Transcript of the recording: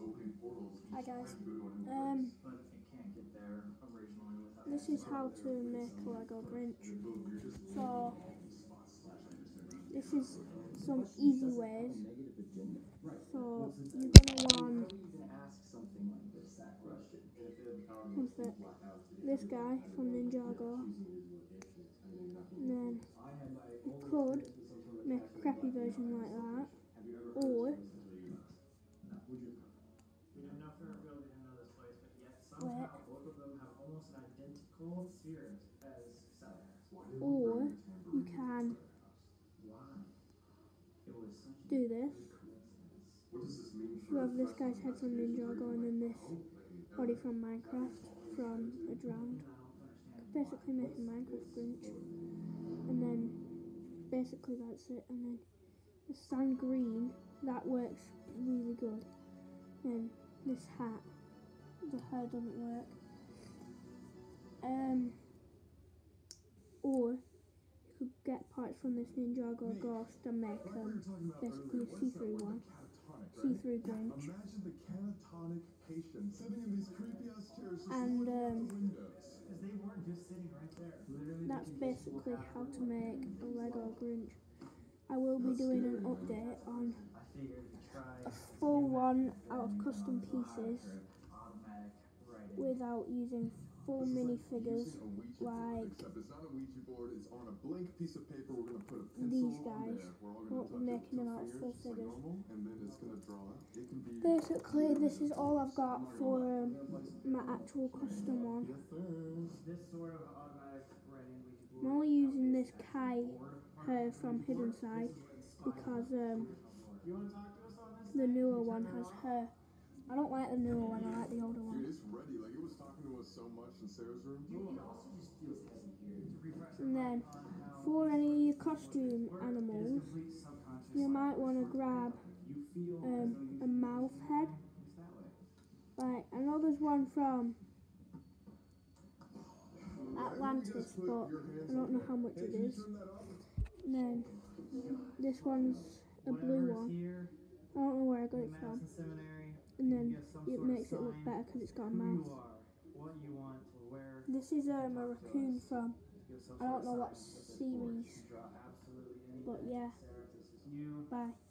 Hi guys. This is how to make a Lego Grinch. So this is some easy ways. So you're gonna want this guy from Ninjago, and then you could make a crappy version like that, or you can do this. You have this guy's head from Ninjago and then this body from Minecraft from a drowned. Basically make a Minecraft Grinch. And then basically that's it. And then the sand green, that works really good. And this hat, the hair doesn't work. Or you could get parts from this Ninjago ghost and make basically a see-through one. See-through Grinch. And that's basically how to make a Lego Grinch. I will be doing an update on a full one out of custom pieces without using full minifigures like these guys, but making them out of full figures. Basically, this is all I've got for my actual custom one. I'm only using this Kai hair from Hidden Side because the newer one has hair. I don't like the newer one, I like the older one. And then, for any costume animals, you might want to grab a mouth head. Like, I know there's one from Atlantis, but I don't know how much it is. And then, this one's a blue one. I don't know where I got it from. And then it makes it look better because it's got a mouth. This is a raccoon from, I don't know what series, but yeah, bye.